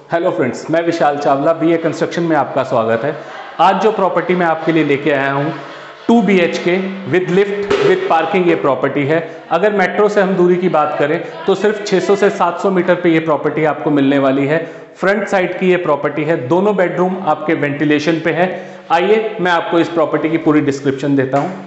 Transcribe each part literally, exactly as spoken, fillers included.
Hello friends, मैं विशाल Chawla, BA construction में आपका स्वागत है। आज जो प्रॉपर्टी मैं आपके लिए लेके आया हूँ two B H K with lift with parking ये प्रॉपर्टी है। अगर मेट्रो से हम दूरी की बात करें तो सिर्फ छह सौ से सात सौ मीटर पे ये प्रॉपर्टी आपको मिलने वाली है। फ्रंट साइड की ये प्रॉपर्टी है, दोनों बेडरूम आपके वेंटिलेशन पे है। आइए मैं आपको इस प्रॉपर्टी की पूरी डिस्क्रिप्शन देता हूँ।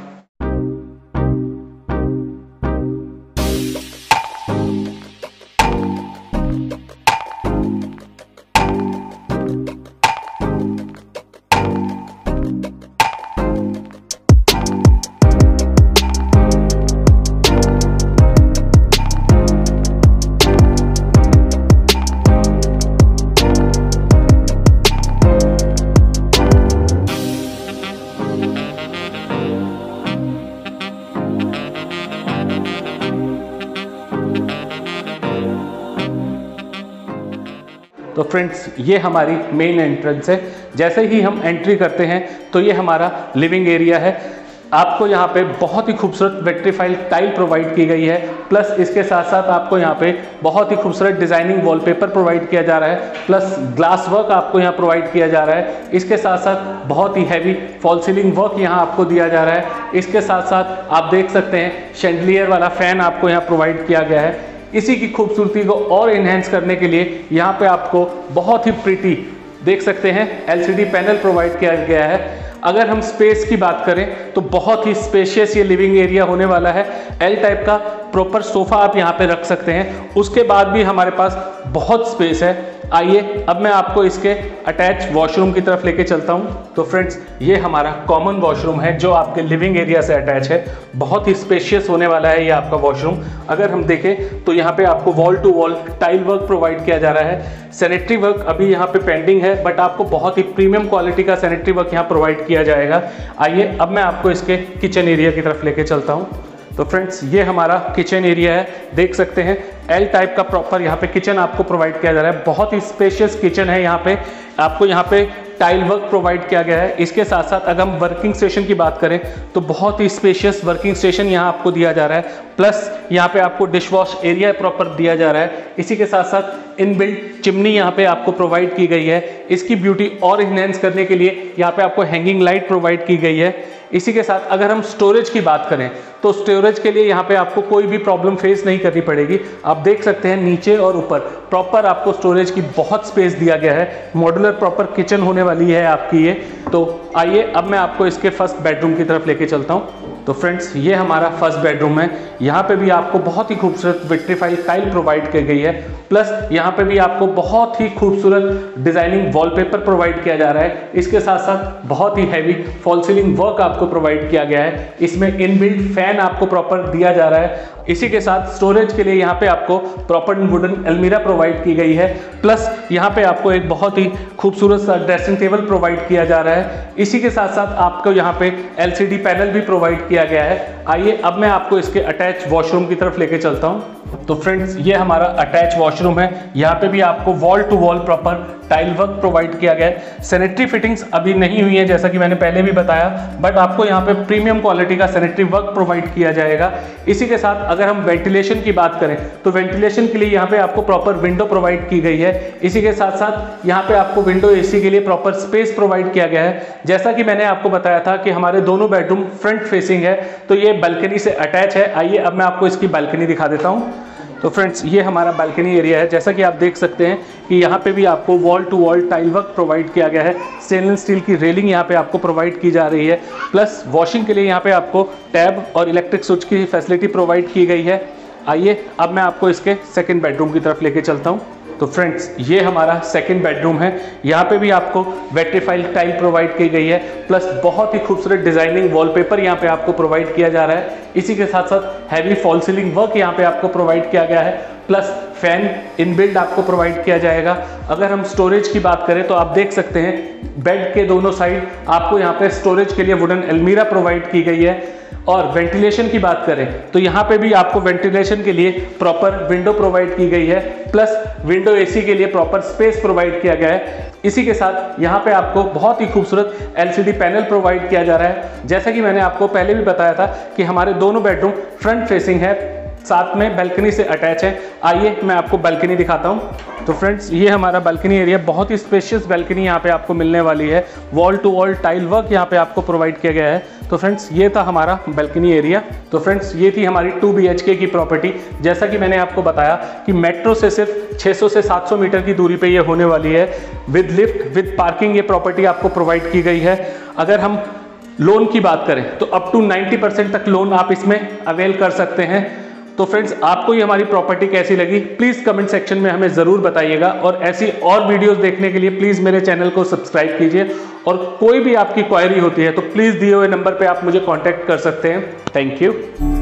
तो फ्रेंड्स, ये हमारी मेन एंट्रेंस है। जैसे ही हम एंट्री करते हैं तो ये हमारा लिविंग एरिया है। आपको यहाँ पे बहुत ही खूबसूरत विट्रीफाइड टाइल प्रोवाइड की गई है, प्लस इसके साथ साथ आपको यहाँ पे बहुत ही खूबसूरत डिजाइनिंग वॉलपेपर प्रोवाइड किया जा रहा है, प्लस ग्लास वर्क आपको यहाँ प्रोवाइड किया जा रहा है। इसके साथ साथ बहुत ही हैवी फॉल सीलिंग वर्क यहाँ आपको दिया जा रहा है। इसके साथ साथ आप देख सकते हैं शैंडलियर वाला फैन आपको यहाँ प्रोवाइड किया गया है। इसी की खूबसूरती को और इन्हेंस करने के लिए यहाँ पे आपको बहुत ही प्रीटी देख सकते हैं L C D panel provide किया गया है। अगर हम स्पेस की बात करें तो बहुत ही स्पेशियस ये लिविंग एरिया होने वाला है। एल टाइप का प्रॉपर सोफा आप यहाँ पे रख सकते हैं। उसके बाद भी हमारे पास बहुत स्पेस है। आइए अब मैं आपको इसके अटैच वॉशरूम की तरफ लेके चलता हूँ। तो फ्रेंड्स, ये हमारा कॉमन वॉशरूम है जो आपके लिविंग एरिया से अटैच है। बहुत ही स्पेशियस होने वाला है ये आपका वॉशरूम। अगर हम देखें तो यहाँ पे आपको wall to wall tile work provide किया जा रहा है। सैनिटरी वर्क अभी यहाँ पे पेंडिंग है, बट आपको बहुत ही प्रीमियम क्वालिटी का सैनिटरी वर्क यहाँ प्रोवाइड किया जाएगा। आइए अब मैं आपको इसके किचन एरिया की तरफ लेके चलता हूँ। तो फ्रेंड्स, ये हमारा किचन एरिया है। देख सकते हैं एल टाइप का प्रॉपर यहाँ पे किचन आपको प्रोवाइड किया जा रहा है। बहुत ही स्पेशियस किचन है। यहाँ पे आपको यहाँ पे टाइल वर्क प्रोवाइड किया गया है। इसके साथ साथ अगर हम वर्किंग स्टेशन की बात करें तो बहुत ही स्पेशियस वर्किंग स्टेशन यहाँ आपको दिया जा रहा है। प्लस यहाँ पे आपको डिश वॉश एरिया प्रॉपर दिया जा रहा है। इसी के साथ साथ इनबिल्ट चिमनी यहाँ पे आपको प्रोवाइड की गई है। इसकी ब्यूटी और इन्हेंस करने के लिए यहाँ पे आपको हैंगिंग लाइट प्रोवाइड की गई है। इसी के साथ अगर हम स्टोरेज की बात करें तो स्टोरेज के लिए यहाँ पे आपको कोई भी प्रॉब्लम फेस नहीं करनी पड़ेगी। आप देख सकते हैं नीचे और ऊपर प्रॉपर आपको स्टोरेज की बहुत स्पेस दिया गया है। मॉड्यूलर प्रॉपर किचन होने वाली है आपकी ये। तो आइए अब मैं आपको इसके फर्स्ट बेडरूम की तरफ लेके चलता हूँ। तो फ्रेंड्स, ये हमारा फर्स्ट बेडरूम है। यहाँ पे भी आपको बहुत ही खूबसूरत विट्रीफाइड टाइल प्रोवाइड की गई है। प्लस यहाँ पे भी आपको बहुत ही खूबसूरत डिजाइनिंग वॉलपेपर प्रोवाइड किया जा रहा है। इसके साथ साथ बहुत ही हैवी फॉल सीलिंग वर्क आपको प्रोवाइड किया गया है। इसमें इनबिल्ट फैन आपको प्रॉपर दिया जा रहा है। इसी के साथ स्टोरेज के लिए यहाँ पे आपको प्रॉपर वुडन अलमीरा प्रोवाइड की गई है। प्लस यहाँ पे आपको एक बहुत ही खूबसूरत सा ड्रेसिंग टेबल प्रोवाइड किया जा रहा है। इसी के साथ साथ आपको यहाँ पे एल सी डी पैनल भी प्रोवाइड किया गया है। आइए अब मैं आपको इसके अटैच वॉशरूम की तरफ लेके चलता हूँ। तो फ्रेंड्स, ये हमारा अटैच वॉशरूम है। यहाँ पे भी आपको wall to wall proper tile work provide किया गया है। सैनिटरी फिटिंग्स अभी नहीं हुई है जैसा कि मैंने पहले भी बताया, बट आपको यहाँ पे प्रीमियम क्वालिटी का सैनिटरी वर्क प्रोवाइड किया जाएगा। इसी के साथ अगर हम वेंटिलेशन की बात करें तो वेंटिलेशन के लिए यहाँ पे आपको प्रॉपर विंडो प्रोवाइड की गई है। इसी के साथ साथ यहाँ पे आपको विंडो एसी के लिए प्रॉपर स्पेस प्रोवाइड किया गया है। जैसा कि मैंने आपको बताया था कि हमारे दोनों बेडरूम फ्रंट फेसिंग है, तो ये बालकनी से अटैच है। आइए अब मैं आपको इसकी बालकनी दिखा देता हूँ। तो फ्रेंड्स, ये हमारा बालकनी एरिया है। जैसा कि आप देख सकते हैं कि यहाँ पे भी आपको wall to wall tile work provide किया गया है। स्टेनलेस स्टील की रेलिंग यहाँ पे आपको प्रोवाइड की जा रही है। प्लस वॉशिंग के लिए यहाँ पे आपको टैब और इलेक्ट्रिक स्विच की फैसिलिटी प्रोवाइड की गई है। आइए अब मैं आपको इसके सेकेंड बेडरूम की तरफ लेके चलता हूँ। तो फ्रेंड्स, ये हमारा सेकंड बेडरूम है। यहाँ पे भी आपको वेट्रीफाइड टाइल प्रोवाइड की गई है। प्लस बहुत ही खूबसूरत डिजाइनिंग वॉलपेपर यहाँ पे आपको प्रोवाइड किया जा रहा है। इसी के साथ साथ हैवी फॉल सीलिंग वर्क यहाँ पे आपको प्रोवाइड किया गया है। प्लस फैन इनबिल्ट आपको प्रोवाइड किया जाएगा। अगर हम स्टोरेज की बात करें तो आप देख सकते हैं बेड के दोनों साइड आपको यहाँ पे स्टोरेज के लिए वुडन अलमीरा प्रोवाइड की गई है। और वेंटिलेशन की बात करें तो यहाँ पे भी आपको वेंटिलेशन के लिए प्रॉपर विंडो प्रोवाइड की गई है। प्लस विंडो एसी के लिए प्रॉपर स्पेस प्रोवाइड किया गया है। इसी के साथ यहाँ पे आपको बहुत ही खूबसूरत L C D panel provide किया जा रहा है। जैसा कि मैंने आपको पहले भी बताया था कि हमारे दोनों बेडरूम फ्रंट फेसिंग है। साथ में बैल्कनी से अटैच है। आइए मैं आपको बैल्कनी दिखाता हूं। तो फ्रेंड्स ये हमारा बैल्कनी एरिया, बहुत ही स्पेशियस बैल्कनी यहाँ पे आपको मिलने वाली है। Wall to wall tile work यहाँ पे आपको प्रोवाइड किया गया है। तो फ्रेंड्स ये था हमारा बैल्कनी एरिया। तो फ्रेंड्स ये थी हमारी टू बी एच के की प्रॉपर्टी। जैसा कि मैंने आपको बताया कि मेट्रो से सिर्फ छह सौ से सात सौ मीटर की दूरी पे ये होने वाली है। विद लिफ्ट विद पार्किंग ये प्रॉपर्टी आपको प्रोवाइड की गई है। अगर हम लोन की बात करें तो अप टू नब्बे परसेंट तक लोन आप इसमें अवेल कर सकते हैं। तो फ्रेंड्स आपको ये हमारी प्रॉपर्टी कैसी लगी प्लीज़ कमेंट सेक्शन में हमें ज़रूर बताइएगा, और ऐसी और वीडियोस देखने के लिए प्लीज़ मेरे चैनल को सब्सक्राइब कीजिए। और कोई भी आपकी क्वायरी होती है तो प्लीज़ दिए हुए नंबर पे आप मुझे कांटेक्ट कर सकते हैं। Thank you.